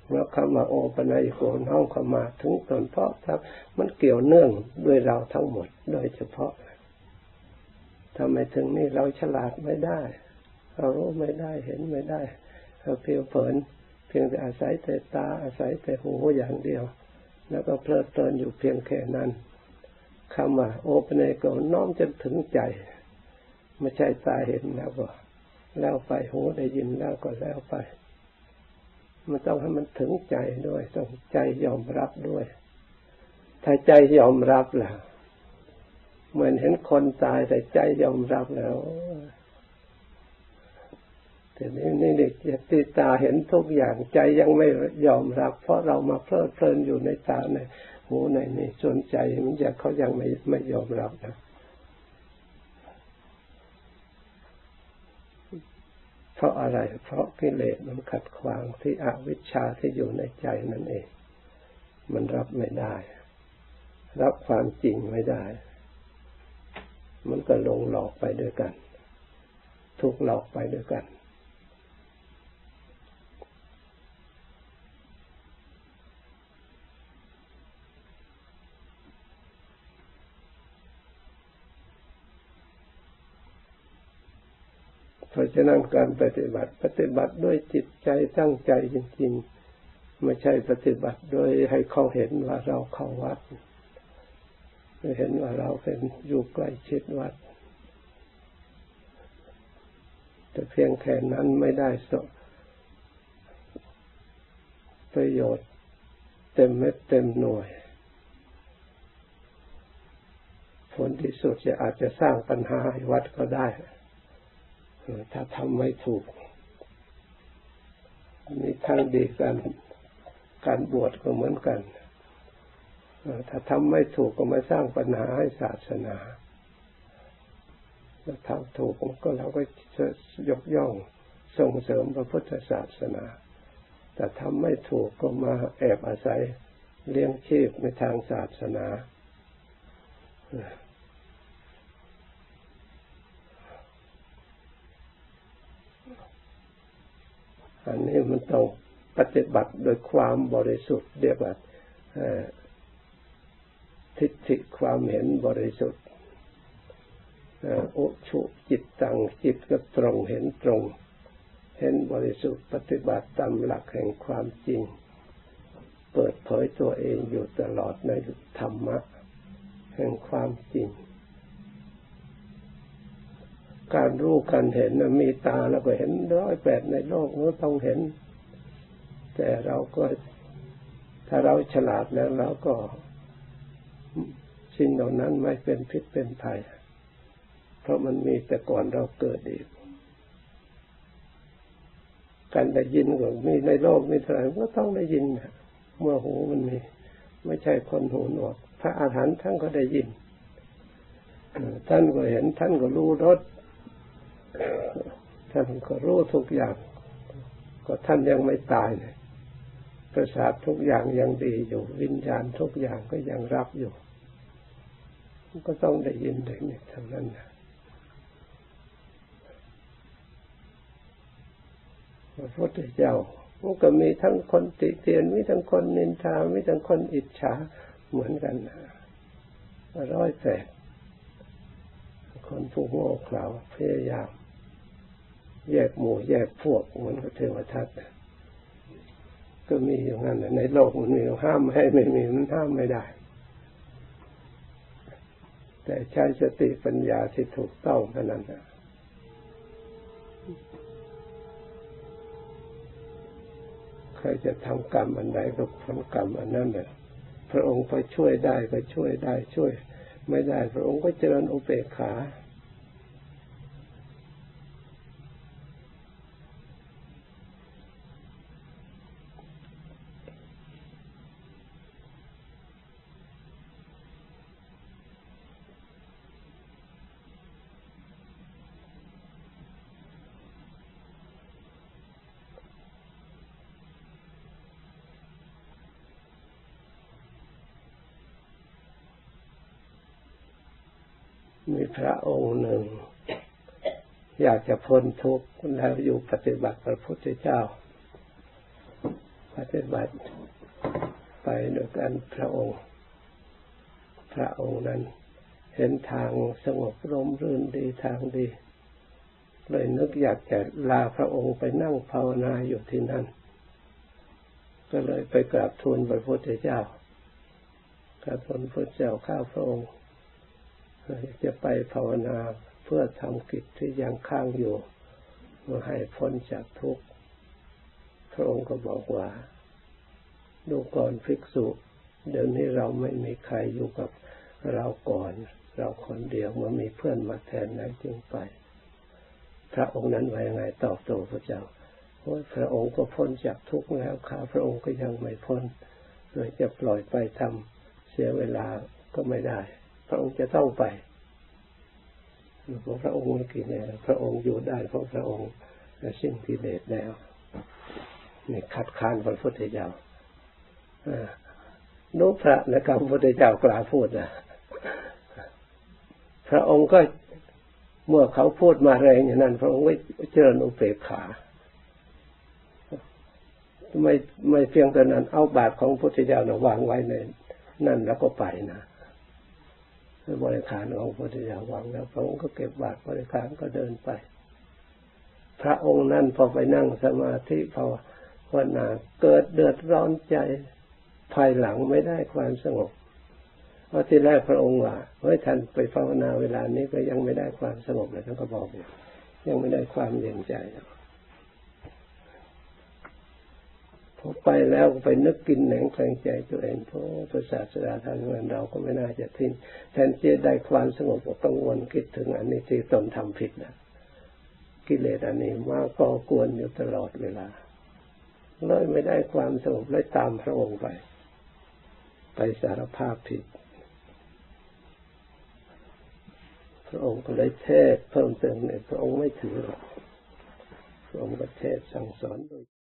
เมื่อคำว่าโอปัญญิโกน้อมเข้ามาถึงตนเพราะครับมันเกี่ยวเนื่องด้วยเราทั้งหมดโดยเฉพาะถ้าไม่ถึงนี่เราฉลาดไม่ได้เรารู้ไม่ได้เห็นไม่ได้เราเพียงเผินเพียงแต่อาศัยแต่ตาอาศัยแต่หูอย่างเดียวแล้วก็เพลิดเพลินอยู่เพียงแค่นั้นคำว่าโอปัญญิโกน้อมจนถึงใจไม่ใช่ตาเห็นแล้วไปหูได้ยินแล้วก็แล้วไปมันต้องให้มันถึงใจด้วยต้องใจยอมรับด้วยถ้าใจยอมรับแล้วเหมือนเห็นคนตายแต่ใจยอมรับแล้วแต่นี่เด็กที่ตาเห็นทุกอย่างใจยังไม่ยอมรับเพราะเรามาเพลิดเพลินอยู่ในตาในหูในนี่ส่วนใจมันจะเขายังไม่ยอมรับนะเพราะอะไรเพราะกิเลสมันขัดขวางที่อวิชชาที่อยู่ในใจนั่นเองมันรับไม่ได้รับความจริงไม่ได้มันก็หลงหลอกไปด้วยกันถูกหลอกไปด้วยกันเพราะฉะนั้นการปฏิบัติด้วยจิตใจตั้งใจจริงๆไม่ใช่ปฏิบัติโดยให้เขาเห็นว่าเราเข้าวัดไม่เห็นว่าเราเป็นอยู่ใกล้ชิดวัดแต่เพียงแค่นั้นไม่ได้ประโยชน์เต็มเม็ดเต็มหน่วยผลที่สุดอาจจะสร้างปัญหาให้วัดก็ได้ถ้าทำไม่ถูกมีทางดีการบวชก็เหมือนกันถ้าทำไม่ถูกก็มาสร้างปัญหาให้ศาสนาถ้าทำถูกก็เราก็จะยกย่องส่งเสริมพระพุทธศาสนาแต่ทำไม่ถูกก็มาแอบอาศัยเลี้ยงชีพในทางศาสนาอันนี้มันต้องปฏิบัติโดยความบริสุทธิ์เรียกว่าทิฏฐิความเห็นบริสุทธิ์อุชุจิตตังจิตก็ตรงเห็นตรงเห็นบริสุทธิ์ปฏิบัติตามหลักแห่งความจริงเปิดเผยตัวเองอยู่ตลอดในธรรมะแห่งความจริงการรู้การเห็นมีตาแล้วก็เห็น108ในโลกนี้ต้องเห็นแต่เราก็ถ้าเราฉลาดแล้วเราก็สิ่งเหล่านั้นไม่เป็นพิษเป็นภัยเพราะมันมีแต่ก่อนเราเกิดอีกการได้ยินก็มีในโลกมีเท่าไหร่ก็ต้องได้ยินเมื่อหูมันมีไม่ใช่คนหูหนวกพระอรหันต์ท่านก็ได้ยินท่านก็เห็นท่านก็รู้รสท่านก็รู้ทุกอย่างก็ท่านยังไม่ตายเลยประสาททุกอย่างยังดีอยู่วิญญาณทุกอย่างก็ยังรับอยู่ก็ต้องได้ยินได้เนี่ยทั้งนั้นนะพระพุทธเจ้ามันก็มีทั้งคนติเตียนมีทั้งคนนินทามีทั้งคนอิจฉาเหมือนกันนะ108คนผู้โง่เขลาพยายามแยกหมู่แยกพวกเหมือนกับเทวทัตก็มีอย่างนั้นในโลกมันมีห้ามให้ไม่มีมันห้ามไม่ได้แต่ใช้สติปัญญาที่ถูกต้องเท่านั้นนะใครจะทำกรรมอันใดก็ผลกรรมอันนั้นแหละพระองค์ไปช่วยได้ก็ช่วยได้ช่วยไม่ได้พระองค์ก็เจริญอุเบกขามีพระองค์หนึ่งอยากจะพ้นทุกข์แล้วอยู่ปฏิบัติพระพุทธเจ้าปฏิบัติไปโดยการพระองค์นั้นเห็นทางสงบร่มรื่นดีทางดีเลยนึกอยากจะลาพระองค์ไปนั่งภาวนาอยู่ที่นั่นก็เลยไปกราบทูลพระพุทธเจ้ากราบทูลพระพุทธเจ้าข้าพระองค์จะไปภาวนาเพื่อทำกิจที่ยังค้างอยู่ให้พ้นจากทุกข์พระองค์ก็บอกว่าดูก่อนภิกษุเดี๋ยวนี้เราไม่มีใครอยู่กับเราก่อนเราคนเดียวเมื่อมีเพื่อนมาแทนนั้นจึงไปพระองค์นั้นว่ายังไงตอบโต้พระเจ้าว่าพระองค์ก็พ้นจากทุกข์แล้วข้าพระองค์ก็ยังไม่พ้นเลยจะปล่อยไปทำเสียเวลาก็ไม่ได้พระองค์จะต้องไปเพราะพระองค์ไม่กิเลสพระองค์อยู่ได้เพราะพระองค์สิ้นกิเลสแล้วนี่ขัดขานพระพุทธเจ้านุพระนะครับพระพุทธเจ้ากล่าวพูดนะพระองค์ก็เมื่อเขาพูดมาแรงอย่างนั้นพระองค์เจริญอุเบกขาไม่เพียงแต่นั้นเอาบาตรของพระพุทธเจ้าวางไว้ในนั่นแล้วก็ไปนะบริขารของพระพุทธเจ้าวางแล้วพระองค์ก็เก็บบาตรบริขารก็เดินไปพระองค์นั้นพอไปนั่งสมาธิภาวนาเกิดเดือดร้อนใจภายหลังไม่ได้ความสงบเพราะที่แรกพระองค์ว่าเฮ้ยท่านไปภาวนาเวลานี้ก็ยังไม่ได้ความสงบเลยท่านก็บอกยังไม่ได้ความเย็นใจพอไปแล้วไปนึกกินแหนงแคลงใจตัวเองเพราะพระศาสดาท่านว่าเราก็ไม่น่าจะทิ้งแทนที่ได้ความสงบก็กังวลคิดถึงอันนี้ที่ตนทำผิดนะกิเลสอันนี้มาก่อกวนอยู่ตลอดเวลาเลยไม่ได้ความสงบเลยตามพระองค์ไปสารภาพผิดพระองค์ก็เลยเทศเพิ่มเติมเนี่ยพระองค์ไม่ถือหรอกพระองค์ก็เทศสั่งสอนโดย